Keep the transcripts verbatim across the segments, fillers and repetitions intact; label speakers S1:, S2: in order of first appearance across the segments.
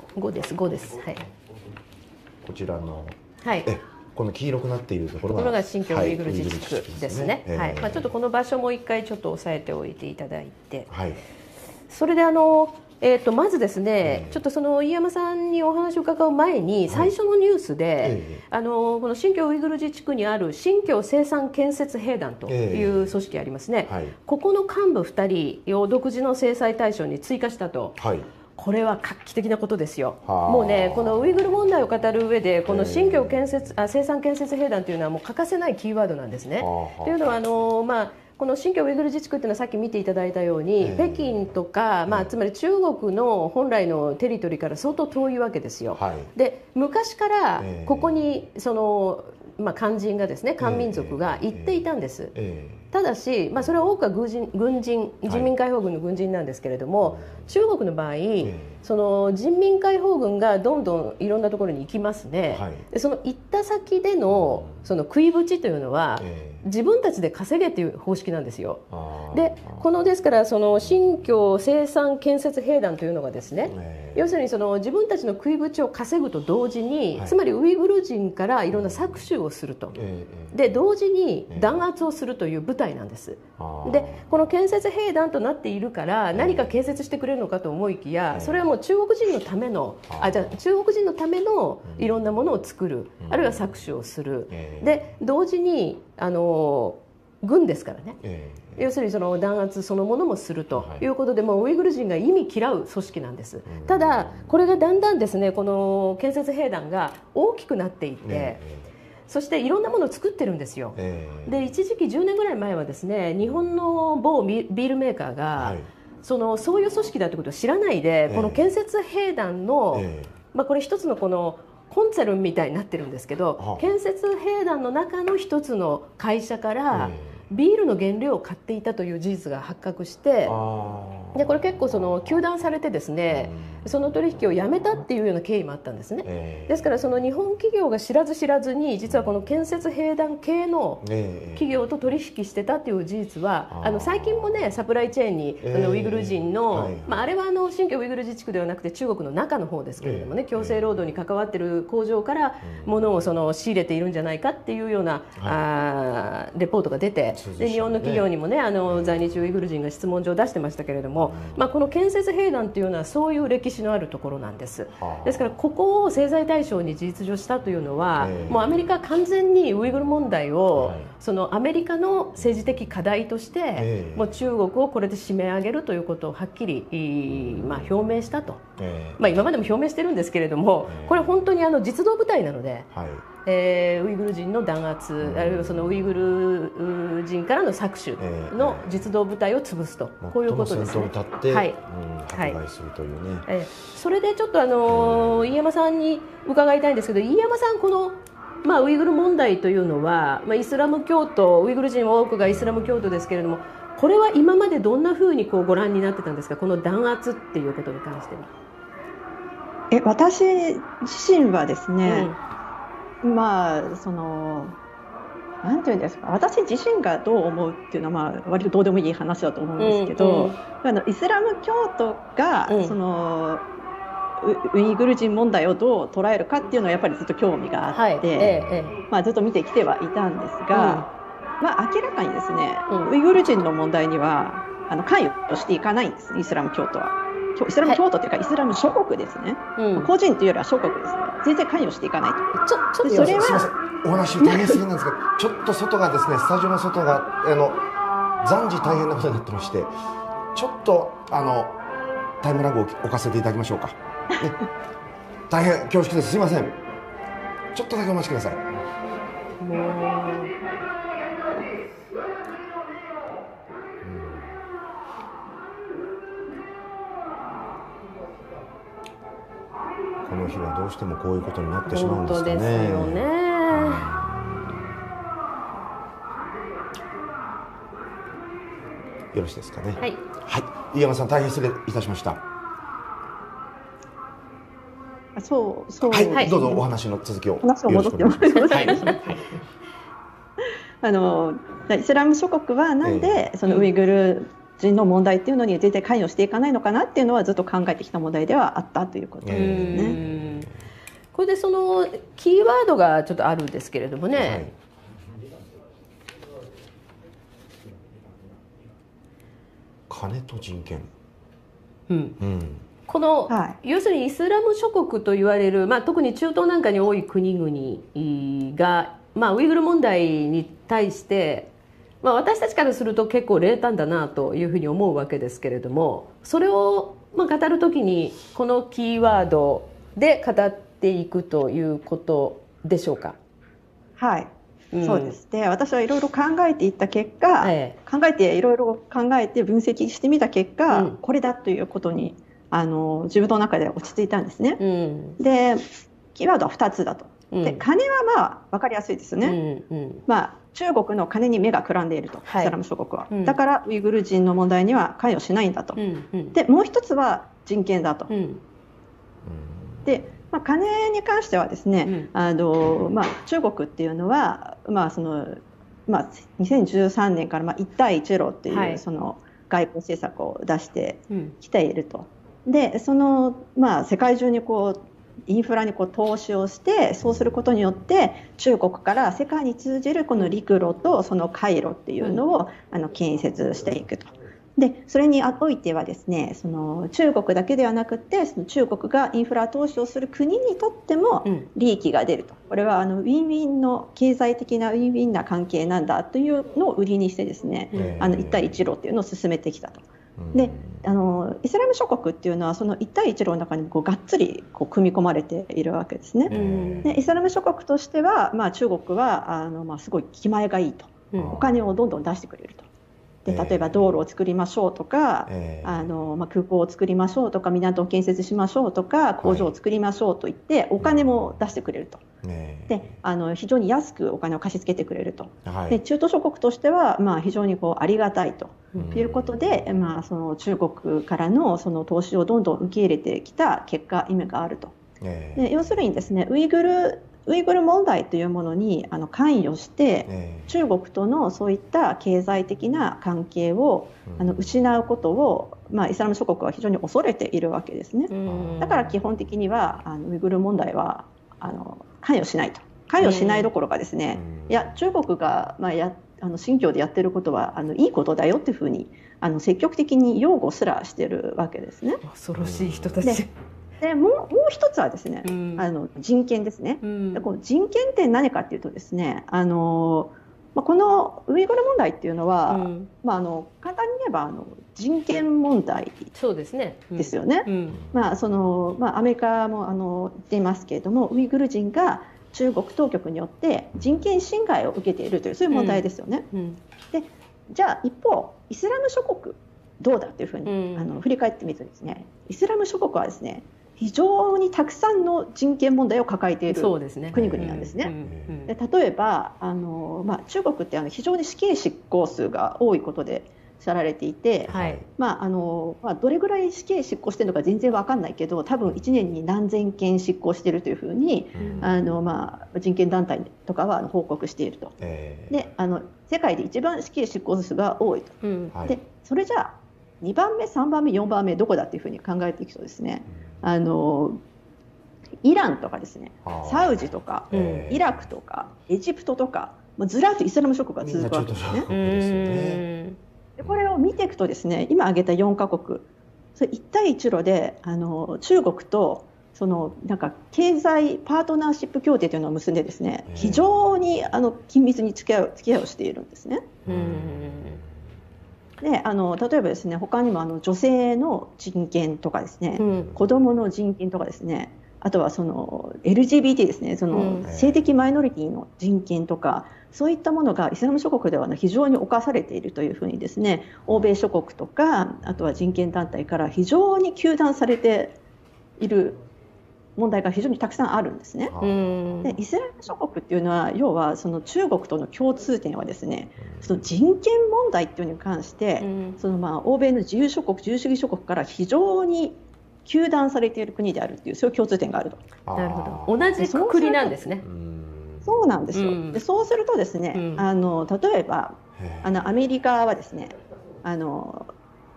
S1: ごです、ごです。はい。
S2: こちらの、
S1: はい。
S2: えこの黄色くなっているところが、
S1: ところが新疆ウイグル自治区ですね。はい。まあちょっとこの場所も一回ちょっと押さえておいていただいて、はい。それであの。えー、とまずですね、ちょっとその飯山さんにお話を伺う前に最初のニュースで、あのこの新疆ウイグル自治区にある新疆生産建設兵団という組織ありますね、ここの幹部ふたりを独自の制裁対象に追加したと、はい、これは画期的なことですよ。もうね、このウイグル問題を語る上でこの新疆建設あ生産建設兵団というのはもう欠かせないキーワードなんですね。というのはあの、まあこの新疆ウイグル自治区というのはさっき見ていただいたように、えー、北京とか、まあ、つまり中国の本来のテリトリーから相当遠いわけですよ。はい、で昔からここにその、まあ、漢人がですね漢民族が行っていたんです。えーえーただし、まあ、それは多くは軍人、軍人人民解放軍の軍人なんですけれども、はい、中国の場合、えー、その人民解放軍がどんどんいろんなところに行きますね、はい、でその行った先での、その食いぶちというのは、えー、自分たちで稼げという方式なんですよ。でこのですからその新疆生産建設兵団というのがですね、えー、要するにその自分たちの食いぶちを稼ぐと同時に、はい、つまりウイグル人からいろんな搾取をすると、えー、で同時に弾圧をするという部隊なんです。でこの建設兵団となっているから何か建設してくれるのかと思いきや、それはもう中国人のためのあじゃあ中国人のためのいろんなものを作る、あるいは搾取をする、で同時にあの軍ですからね、要するにその弾圧そのものもするということで、もうウイグル人が意味嫌う組織なんです。ただこれがだんだんですね、この建設兵団が大きくなっていって、そしていろんなものを作ってるんですよ。えー、で一時期じゅうねんぐらい前はですね、日本の某ビールメーカーが、はい、そのそういう組織だということを知らないで、えー、この建設兵団の、えーまあ、これ一つのこのコンツェルンみたいになってるんですけど、建設兵団の中の一つの会社から、えービールの原料を買っていたという事実が発覚して、でこれ結構その糾弾されてですね、その取引をやめたっていうような経緯もあったんですね。えー、ですからその日本企業が知らず知らずに実はこの建設兵団系の企業と取引してたっていう事実は、あの最近もねサプライチェーンにそのウイグル人の、えーはいまあ、あれはあの新疆ウイグル自治区ではなくて中国の中の方ですけれどもね、強制労働に関わっている工場から物をその仕入れているんじゃないかっていうような、はい、あレポートが出て、で日本の企業にもねあの在日ウイグル人が質問状を出してましたけれども、まあ、この建設兵団というのはそういう歴史のあるところなんです。ですからここを制裁対象に事実上したというのは、もうアメリカは完全にウイグル問題をそのアメリカの政治的課題としてもう中国をこれで締め上げるということをはっきり、まあ、表明したと、まあ、今までも表明してるんですけれども、これ本当にあの実動部隊なので、えー、ウイグル人の弾圧、あるいはそのウイグル人からの搾取の実動部隊を潰すと、こういうことですね。
S2: 先頭に立って、はい、迫害するというね、
S1: えー、それでちょっとあのー、飯山さんに伺いたいんですけど、飯山さんこの、まあ、ウイグル問題というのは、まあ、イスラム教徒、ウイグル人多くがイスラム教徒ですけれども、これは今までどんなふうにこうご覧になってたんですか、この弾圧っていうことに関しては。
S3: え私自身はですね、うん、まあそのなんていうんですか、私自身がどう思うっていうのは、まあ、割とどうでもいい話だと思うんですけど、うんうん、あのイスラム教徒が、うん、そのウ, ウイグル人問題をどう捉えるかっていうのはやっぱりずっと興味があって、はいええまあ、ずっと見てきてはいたんですが、うんまあ、明らかにですね、うん、ウイグル人の問題にはあの関与していかないんです、イスラム教徒は。イスラム教徒というか、はい、イスラム諸国ですね、うん、個人というよりは諸国ですね、全然関与していかないと。ちょちょっとそれは
S2: すみません、お話大変すぎなんですがちょっと外がですね、スタジオの外があの暫時大変なことになってまして、ちょっとあのタイムラグを置かせていただきましょうか、ね、大変恐縮です、すみません、ちょっとだけお待ちください。もうこの日はどうしてもこういうことになってしまうんですかね。
S1: 本当ですよね、うん、
S2: よろしいですかね。
S1: はい、
S2: はい、飯山さん大変失礼いたしました。
S3: そうそう、
S2: はい、どうぞお話の続きを
S3: 話を戻ってもらいます。はいあのイスラム諸国はなんで、えー、そのウイグル人の問題っていうのに絶対関与していかないのかなっていうのはずっと考えてきた問題ではあったということですね。
S1: これでそのキーワードがちょっとあるんですけれどもね、はい、
S2: 金と人権、
S1: うんうん、この、はい、要するにイスラム諸国と言われる、まあ、特に中東なんかに多い国々が、まあ、ウイグル問題に対して、まあ、私たちからすると結構冷淡だなというふうに思うわけですけれども、それをまあ語るときにこのキーワードで語っていくということでしょうか。
S3: はい、うん、そうです。で、私はいろいろ考えていった結果、ええ、考えていろいろ考えて分析してみた結果、うん、これだということにあの自分の中で落ち着いたんですね。うん、で、キーワードはふたつだと。で、金はまあ分かりやすいですよね。うんうん、まあ中国の金に目がくらんでいると、はい、イスラム諸国は、うん、だからウイグル人の問題には関与しないんだと、うんうん、でもう一つは人権だと、うん、で、まあ、金に関してはですね、うん、あのまあ、中国っていうのは、まあそのまあ、にせんじゅうさんねんからまあ一帯一路っていう、はい、その外交政策を出してきていると、うん、でその、まあ、世界中にこうインフラにこう投資をして、そうすることによって中国から世界に通じるこの陸路とその海路っていうのをあの建設していくと。でそれにおいてはですね、その中国だけではなくて、その中国がインフラ投資をする国にとっても利益が出ると、これはあのウィンウィンの経済的なウィンウィンな関係なんだというのを売りにしてですね、あの一帯一路っていうのを進めてきたと。であのイスラム諸国っていうのはその一帯一路の中にこうがっつりこう組み込まれているわけですね。でイスラム諸国としては、まあ、中国はあの、まあ、すごい気前がいいと、お金をどんどん出してくれると。で例えば道路を作りましょうとか、えーあのまあ、空港を作りましょうとか、港を建設しましょうとか、工場を作りましょうと言ってお金も出してくれると、えー、であの非常に安くお金を貸し付けてくれると、はい、で中東諸国としては、まあ、非常にこうありがたいということで、うんまあ、その中国からのその投資をどんどん受け入れてきた結果、意味があると、えー、で要するにですね、ウイグルウイグル問題というものにあの関与して、えー、中国とのそういった経済的な関係を、うん、あの失うことを、まあ、イスラム諸国は非常に恐れているわけですね。だから基本的にはあのウイグル問題はあの関与しないと、関与しないどころかですね、うん、いや中国が、まあ、やあの新疆でやってることはあのいいことだよっていうふうにあの積極的に擁護すらしているわけですね。
S1: 恐ろしい人たち。
S3: でもう、もう一つはですね、うん、あの人権ですね、うん、でこの人権って何かっていうとですね、あの、まあ、このウイグル問題っていうのは、うんまあ、あの簡単に言えばあの人権問題ですよね。まあそのまあ、アメリカもあの言っていますけれども、ウイグル人が中国当局によって人権侵害を受けているという、そういう問題ですよね。うんうん、でじゃあ一方イスラム諸国どうだというふうに、うん、あの振り返ってみるとですね、イスラム諸国はですね、非常にたくさんの人権問題を抱えている国々なんですね。で例えばあの、まあ、中国ってあの非常に死刑執行数が多いことで知られていて、はいまああのまあ、どれぐらい死刑執行しているのか全然分かんないけど、多分いちねんに何千件執行しているというふうに、うんあのまあ、人権団体とかは報告していると、えー、であの世界で一番死刑執行数が多いと、うんでそれじゃあにばんめさんばんめよんばんめどこだっていうふうに考えていくとですね、あのイランとかですね、サウジとか、えー、イラクとかエジプトとか、まあ、ずらっとイスラム諸国が続くわけですね。でこれを見ていくとですね、今挙げたよんカ国、それ一帯一路であの中国とそのなんか経済パートナーシップ協定というのを結んでですね、えー、非常にあの緊密に付き合う付き合いをしているんですね。であの例えばですね、他にもあの女性の人権とかですね、うん、子どもの人権とかですね、あとはその エルジービーティー ですね、その性的マイノリティの人権とか、うん、そういったものがイスラム諸国では非常に侵されているというふうにですね、欧米諸国とかあとは人権団体から非常に糾弾されている問題が非常にたくさんあるんですね。でイスラム諸国っていうのは要はその中国との共通点はですね、その人権問題っていうのに関して、そのまあ欧米の自由諸国自由主義諸国から非常に糾弾されている国であるっていう、そういう共通点があると。
S1: なるほど、同じくくりなんですね。
S3: そうなんですよ。でそうするとですね、あの例えばあのアメリカはですね、あの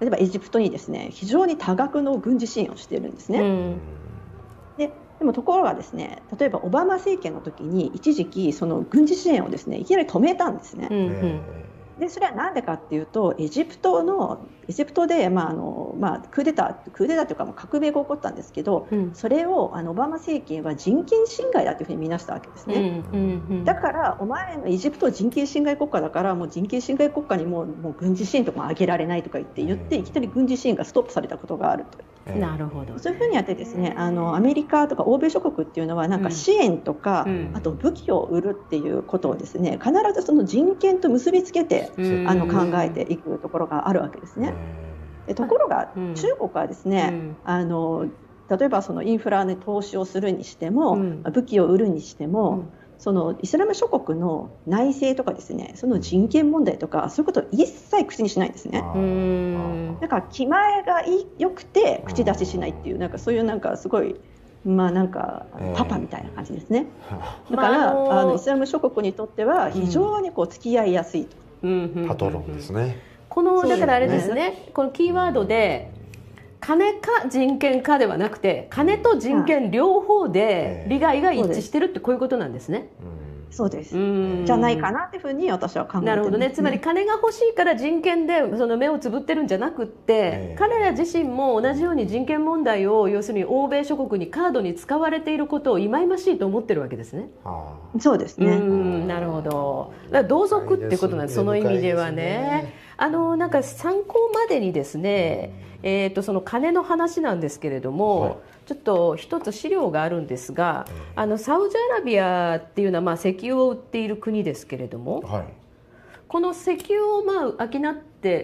S3: 例えばエジプトにですね非常に多額の軍事支援をしているんですね。うん、ででもところがですね、例えばオバマ政権の時に一時期その軍事支援をですねいきなり止めたんですね。うんうん、でそれは何でかっていうと、エジプトのエジプトで、まああのまあ、クーデタークーデターというか、革命が起こったんですけど、うん、それをあのオバマ政権は人権侵害だというふうに見なしたわけですね。うんうんうん、だからお前のエジプトは人権侵害国家だから、もう人権侵害国家にももう軍事支援とか上げられないとか言って言っていきなり軍事支援がストップされたことがあると。
S1: なるほど。
S3: そういうふうにやってですね、あのアメリカとか欧米諸国っていうのはなんか支援とか、うん、あと武器を売るっていうことをですね必ずその人権と結びつけて、うん、あの考えていくところがあるわけですね。でところが、うん、中国はですね、うん、あの例えばそのインフラに投資をするにしても、うん、武器を売るにしても、うん、そのイスラム諸国の内政とかですね、その人権問題とかそういうことを一切口にしないんですね。うんだから気前が良くて口出ししないっていう、なんかそういうなんかすごいまあなんかパパみたいな感じですね。だから、まああのー、あのイスラム諸国にとっては非常にこう付き合いやすいと、
S2: うん、パトロンですね。
S1: このだからあれですね、このキーワードで金か人権かではなくて、金と人権両方で利害が一致してるってこういうことなんですね。
S3: そうです。じゃないかなっていうふうに私は考えてます、ね。
S1: なるほどね。つまり金が欲しいから人権でその目をつぶってるんじゃなくって、えー、彼ら自身も同じように人権問題を要するに欧米諸国にカードに使われていることを忌々しいと思ってるわけですね。
S3: はあ、そうですね。
S1: うんなるほど。だから同族ってことなんです。その意味ではね。あのなんか参考までにですね、えー、とその金の話なんですけれども、はい、ちょっと一つ資料があるんですが、あのサウジアラビアっていうのはまあ石油を売っている国ですけれども、はい、この石油をまあ商って、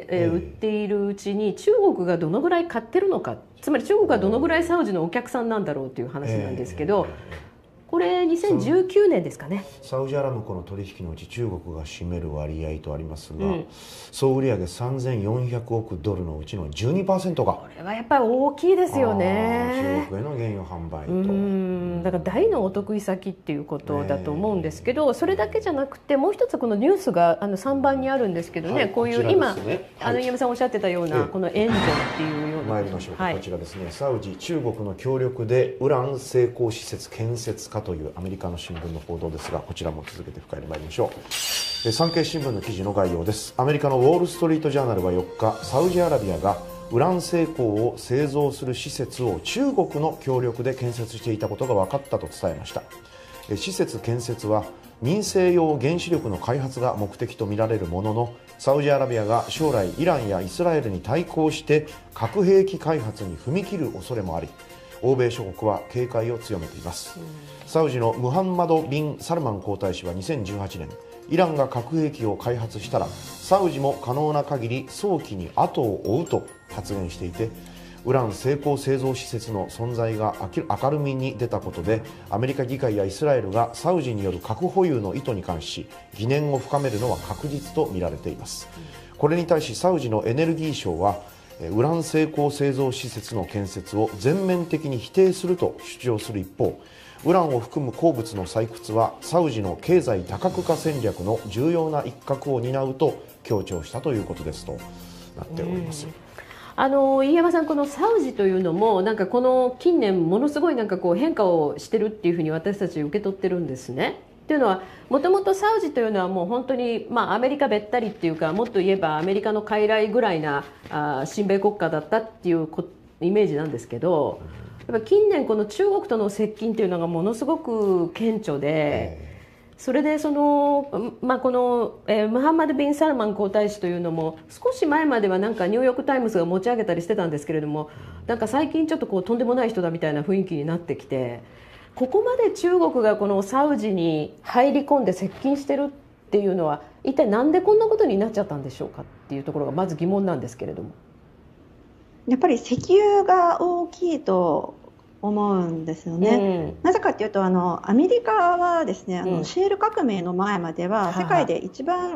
S1: えー、売っているうちに中国がどのぐらい買ってるのか、つまり中国がどのぐらいサウジのお客さんなんだろうという話なんですけど、これにせんじゅうきゅうねんですかね。
S2: サウジアラムコの取引のうち中国が占める割合とありますが、うん、総売上さんぜんよんひゃくおくドルのうちの じゅうにパーセント が、こ
S1: れはやっぱり大きいですよね。
S2: 中国への原油販売と、
S1: うんだから大のお得意先っていうことだと思うんですけど、それだけじゃなくてもう一つこのニュースがあのさんばんにあるんですけどね、はい、こういう、ね、今、はい、あの井山さんおっしゃってたような、この援助っていうような、
S2: 参りましょうか、はい、こちらですね、サウジ中国の協力でウラン成功施設建設かというアメリカの新聞の報道ですが、こちらも続けて深入りまいりましょう。産経新聞の記事の概要です。アメリカのウォールストリートジャーナルはよっか、サウジアラビアがウラン成功を製造する施設を中国の協力で建設していたことが分かったと伝えました。施設建設は民生用原子力の開発が目的とみられるものの、サウジアラビアが将来イランやイスラエルに対抗して核兵器開発に踏み切る恐れもあり、欧米諸国は警戒を強めています。サウジのムハンマド・ビン・サルマン皇太子はにせんじゅうはちねん、イランが核兵器を開発したらサウジも可能な限り早期に後を追うと発言していて、ウラン成功製造施設の存在が明るみに出たことで、アメリカ議会やイスラエルがサウジによる核保有の意図に関し疑念を深めるのは確実と見られています。これに対しサウジのエネルギー省はウラン成功製造施設の建設を全面的に否定すると主張する一方、ウランを含む鉱物の採掘はサウジの経済多角化戦略の重要な一角を担うと強調したということですとなっております。
S1: あの飯山さん、このサウジというのもなんかこの近年ものすごいなんかこう変化をしてるっていうふうに私たち受け取ってるんですね。というのは、もともとサウジというのはもう本当に、まあ、アメリカべったりっていうか、もっと言えばアメリカの傀儡ぐらいなあ親米国家だったっていうイメージなんですけど、やっぱ近年この中国との接近というのがものすごく顕著で、それでその、まあ、この、えー、ムハンマド・ビン・サルマン皇太子というのも少し前まではなんかニューヨーク・タイムズが持ち上げたりしてたんですけれども、なんか最近ちょっとこうとんでもない人だみたいな雰囲気になってきて、ここまで中国がこのサウジに入り込んで接近してるっていうのは一体なんでこんなことになっちゃったんでしょうかっていうところがまず疑問なんですけれども。
S3: やっぱり石油が大きいと思うんですよね、うん、なぜかというとあのアメリカはですね、あの、うん、シェール革命の前までは世界で一番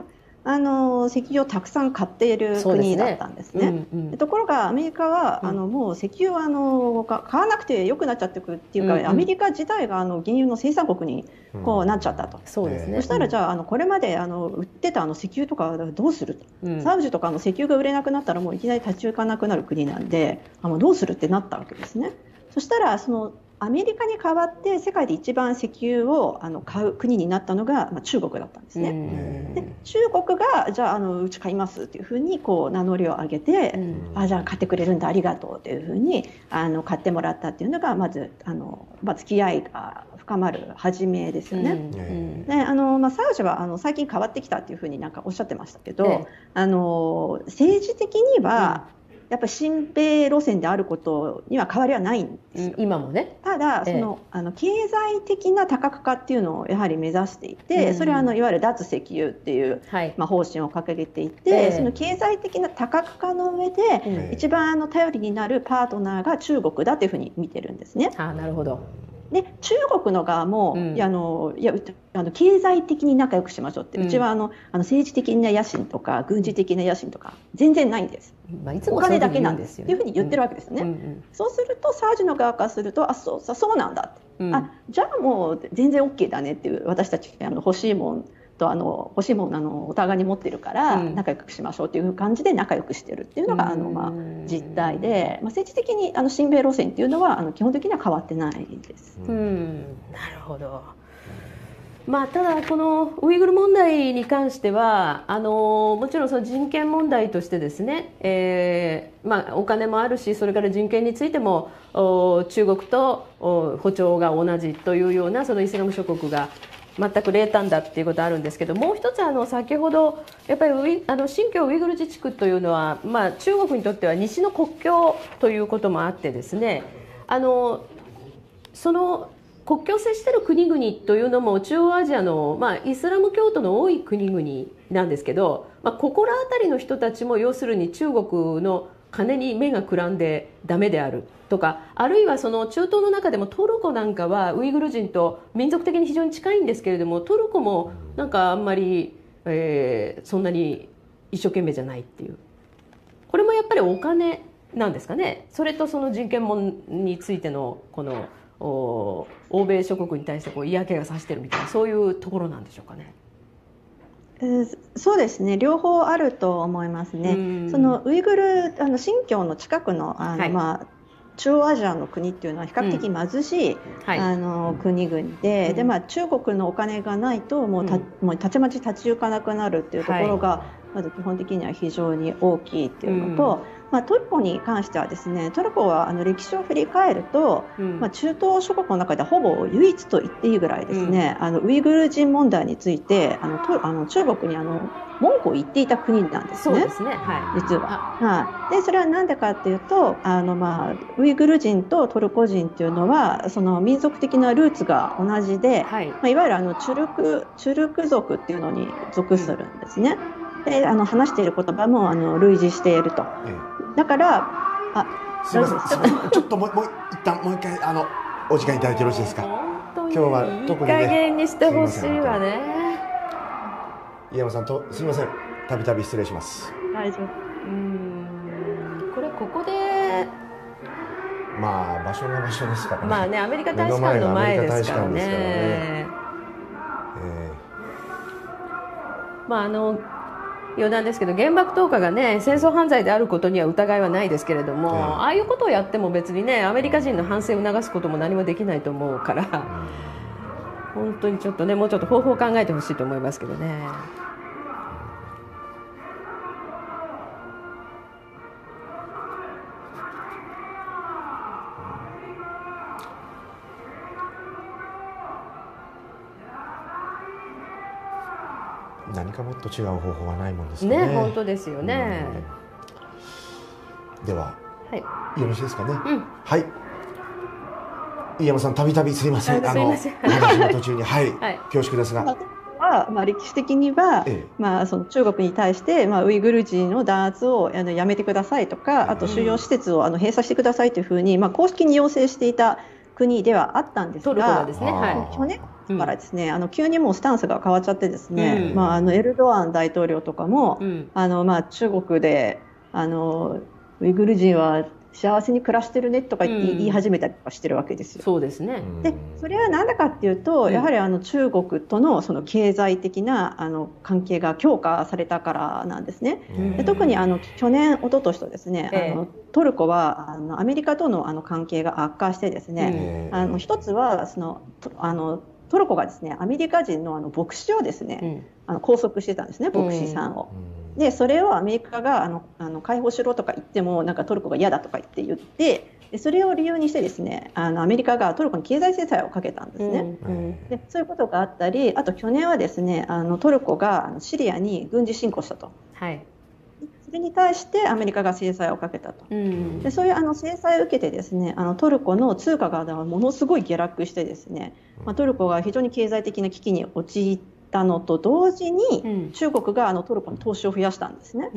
S3: あの石油をたくさん買っている国だったんですね。うんうん、ところがアメリカは、うん、あのもう石油はあの買わなくてよくなっちゃってくるっていうか、うんうん、アメリカ自体があの原油の生産国にこうなっちゃったと、うん、そうですね。そしたらじゃあ、あのこれまであの売ってたあの石油とかどうすると、うん、サウジとかの石油が売れなくなったらもういきなり立ち行かなくなる国なんで、あのどうするってなったわけですね。そしたらそのアメリカに代わって世界で一番石油をあの買う国になったのが、まあ、中国だったんですね。で中国がじゃあ、あのうち買いますっていうふうにこう名乗りを上げて、うん、あじゃあ買ってくれるんだありがとうというふうにあの買ってもらったっていうのがまずあの、まあ、付き合いが深まる始めですよね。うん、であのまあ、サウジはあの最近変わってきたっていうふうになんかおっしゃってましたけど、ええ、あの政治的には、うんやっぱり親米路線であることには変わりはないんですよ。
S1: 今もね。
S3: ただその、ええ、あの経済的な多角化っていうのをやはり目指していて、うん、それはあのいわゆる脱石油っていう、はいまあ、方針を掲げていて、ええ、その経済的な多角化の上で、ええ、一番あの頼りになるパートナーが中国だというふうに見てるんですね。
S1: あ、なるほど。
S3: で中国の側も、うん、いやあのいやあの経済的に仲良くしましょうって、うん、うちはあのあの政治的な野心とか軍事的な野心とか全然ないんです、まあ、いつもお金だけなんですっていうふうに言ってるわけですね、うんうんうん、そうするとサウジの側からするとあ そう、そうなんだって、うん、あじゃあもう全然 OK だねっていう私たちあの欲しいもんとあの欲しいものあのお互いに持ってるから仲良くしましょうという感じで仲良くしてるっていうのが、うん、あのまあ実態で、まあ、政治的にあの親米路線っていうのはあの基本的には変わってないです。
S1: うん、なるほど。まあ、ただこのウイグル問題に関してはあのもちろんその人権問題としてですね、えーまあ、お金もあるしそれから人権についても中国と歩調が同じというようなそのイスラム諸国が全く冷淡だっていうことあるんですけど、もう一つあの先ほどやっぱりウイあの新疆ウイグル自治区というのは、まあ、中国にとっては西の国境ということもあってですね、あのその国境を接している国々というのも中央アジアの、まあ、イスラム教徒の多い国々なんですけど、まあ、ここら辺りの人たちも要するに中国の金に目がくらんでダメであるとか、あるいはその中東の中でもトルコなんかはウイグル人と民族的に非常に近いんですけれども、トルコもなんかあんまり、えー、そんなに一生懸命じゃないっていう、これもやっぱりお金なんですかね。それとその人権問についてのこの欧米諸国に対してこう嫌気がさしてるみたいな、そういうところなんでしょうかね。
S3: えー、そうですね、両方あると思いますね。そのウイグルあの新疆の近くの、あの、はい、まあ、中央アジアの国っていうのは比較的貧しい、うんはい、あの国々で、うんでまあ、中国のお金がないともうた、うん、もうたちまち立ち行かなくなるっていうところが、はい、まず基本的には非常に大きいっていうのと、うんまあ、トルコに関してはですね、トルコはあの歴史を振り返ると、うんまあ、中東諸国の中ではほぼ唯一と言っていいぐらいですね、うん、あのウイグル人問題についてあのとあの中国にあの文句を言っていた国なんですね。
S1: そうですね、はい、
S3: 実は、はい、でそれは何でかっていうとあの、まあ、ウイグル人とトルコ人っていうのはその民族的なルーツが同じで、はいまあ、いわゆるあのチュルク、チュルク族っていうのに属するんですね。であの話している言葉もあの類似していると、うん、だからあ
S2: すみませんちょっともうもう一旦もう一回あのお時間いただいてよろしいですか。
S1: 今日は特にねいい加減にしてほしいわね。
S2: 井山さんとすみません、たびたび失礼します。
S3: 大丈夫。
S1: うーんこれここで
S2: まあ場所が場所ですからね。
S1: まあね、アメリカ大使館の前ですからね。えー、まああの余談ですけど、原爆投下がね戦争犯罪であることには疑いはないですけれども、えー、ああいうことをやっても別にねアメリカ人の反省を促すことも何もできないと思うから、うん、本当にちょっとねもうちょっと方法を考えてほしいと思いますけどね。
S2: 何かもっと違う方法はないもんですかね。
S1: ね、本当ですよね。
S2: では、
S1: はい、
S2: よろしいですかね。
S1: うん、
S2: はい。井山さん、たびたびすいません。あの話の途中に、はい、はい、恐縮ですが。
S3: はまあ、歴史的には、ええまあ、その中国に対して、まあ、ウイグル人の弾圧をあのやめてくださいとか、あと収容施設をあの閉鎖してくださいというふうに、まあ、公式に要請していた国ではあったんですが、
S1: トルコがですね、は
S3: い、去年からですね、うん、あの急にもうスタンスが変わっちゃってですね、うん、まあ、あのエルドアン大統領とかも、うん、あのまあ、中国であのウイグル人は幸せに暮らしてるねとか言って言い始めたりとかしてるわけですよ。
S1: うん、そうですね。
S3: でそれは何だかっていうと、やはりあの中国とのその経済的なあの関係が強化されたからなんですね。で特にあの去年一昨年とですね、えー、あのトルコはあのアメリカとのあの関係が悪化してですね、あの一つはそのあのトルコがですねアメリカ人のあの牧師をですね、うん、あの拘束してたんですね、牧師さんを。うん、でそれをアメリカがあのあの解放しろとか言ってもなんかトルコが嫌だとか言って言ってでそれを理由にしてですねあのアメリカがトルコに経済制裁をかけたんですね。うん、でそういうことがあったり、あと去年はですねあのトルコがあのシリアに軍事侵攻したと。はい、それに対してアメリカが制裁をかけたと。うん、でそういうあの制裁を受けてですねあのトルコの通貨がものすごい下落してですね、まあ、トルコが非常に経済的な危機に陥ったのと同時に、うん、中国があのトルコに投資を増やしたんですね。うん、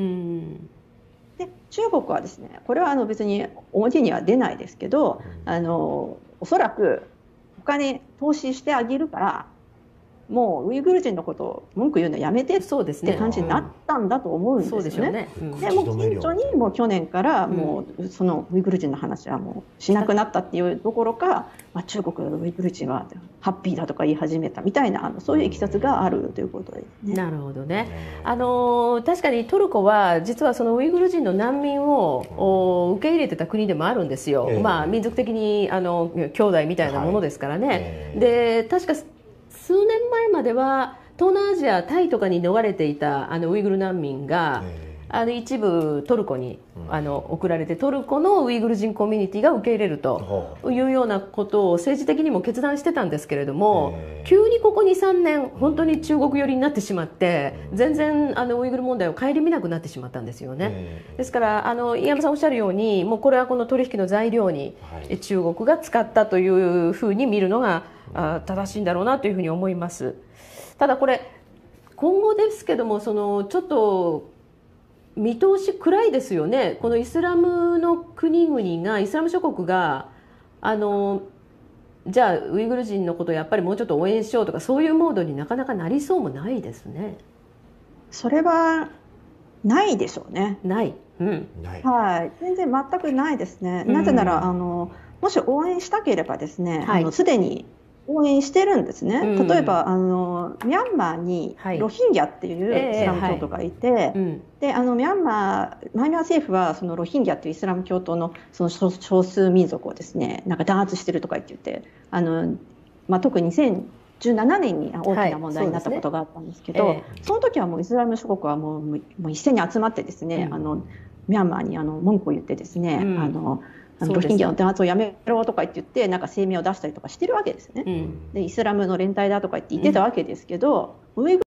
S3: で中国はですねこれはあの別に表には出ないですけど、うん、あのおそらくお金投資してあげるからもうウイグル人のことを文句言うのやめてって感じになったんだと思うんですよね。そうですよね。うん、でもう近所にもう去年からもうそのウイグル人の話はもうしなくなったっていうところか、まあ、中国のウイグル人はハッピーだとか言い始めたみたいなあのそういういきさつがあるということですね。
S1: なるほどね。あの確かにトルコは実はそのウイグル人の難民を受け入れてた国でもあるんですよ。えー、まあ民族的にあの兄弟みたいなものですからね。はい、えー、で確か数年前までは東南アジアタイとかに逃れていたあのウイグル難民が、あの一部トルコにあの送られてトルコのウイグル人コミュニティが受け入れるというようなことを政治的にも決断してたんですけれども、急にここ にさんねん本当に中国寄りになってしまって全然あのウイグル問題を顧みなくなってしまったんですよね。ですからあの井山さんおっしゃるようにもうこれはこの取引の材料に中国が使ったというふうに見るのが正しいんだろうなというふうに思います。ただこれ今後ですけどもそのちょっと見通し暗いですよね。このイスラムの国々がイスラム諸国があのじゃあウイグル人のことをやっぱりもうちょっと応援しようとかそういうモードになかなかなりそうもないですね。
S3: それはないでしょうね。
S1: ない、うん、
S3: はい、全然全くないですね。なぜなら、うん、あのもし応援したければですね、はい、あのすでに応援してるんですね。うん、例えばあのミャンマーにロヒンギャっていうイスラム教徒がいて、はいえーはいうん、であのミャンマー、ミャンマー政府はそのロヒンギャっていうイスラム教徒のその少数民族をですねなんか弾圧してるとか言ってあの、まあ、特ににせんじゅうななねんに大きな問題になったことがあったんですけど、はいそねえー、その時はもうイスラム諸国はもう、もう一斉に集まってですね、うん、あのミャンマーにあの文句を言ってですね、うん、あのロヒンギャの弾圧をやめろとか言って言ってなんか声明を出したりとかしてるわけですね。うん、でイスラムの連帯だとか言って言ってたわけですけど、うん、ウイグ